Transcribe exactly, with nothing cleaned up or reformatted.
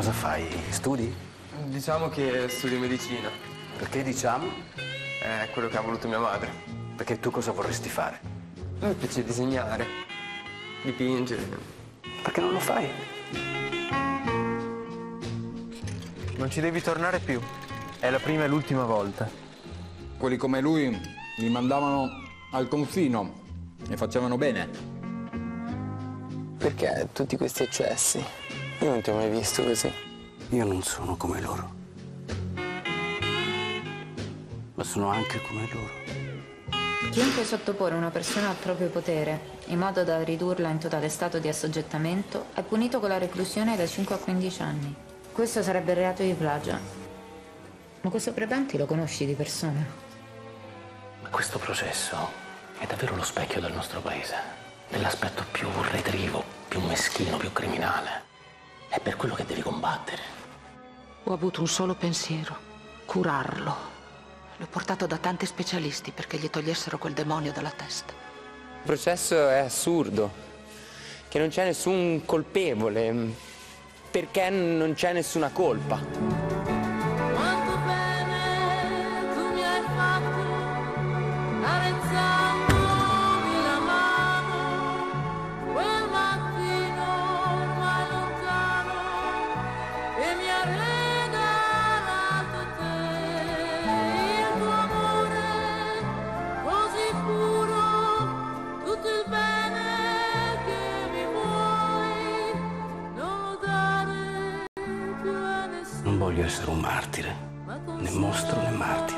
cosa fai? Studi? Diciamo che studio medicina. Perché diciamo? È quello che ha voluto mia madre. Perché tu cosa vorresti fare? A me piace disegnare, dipingere. Perché non lo fai? Non ci devi tornare più. È la prima e l'ultima volta. Quelli come lui li mandavano al confino e facevano bene. Perché tutti questi eccessi? Io non ti ho mai visto così. Io non sono come loro. Ma sono anche come loro. Chiunque sottopone una persona al proprio potere, in modo da ridurla in totale stato di assoggettamento, è punito con la reclusione da cinque a quindici anni. Questo sarebbe il reato di plagio. Ma questo Prebenti lo conosci di persona? Ma questo processo è davvero lo specchio del nostro paese, dell'aspetto più retrivo, più meschino, più criminale. È per quello che devi combattere. Ho avuto un solo pensiero: curarlo. L'ho portato da tanti specialisti perché gli togliessero quel demonio dalla testa. Il processo è assurdo, che non c'è nessun colpevole, perché non c'è nessuna colpa. Quanto bene tu mi hai fatto, carezzandomi la mano, quel mattino ormai lontano, e mi ha regalato te, il tuo amore così puro, tutto il bene che mi vuoi, non lo dare più a nessuno. Non voglio essere un martire, né mostro né martire.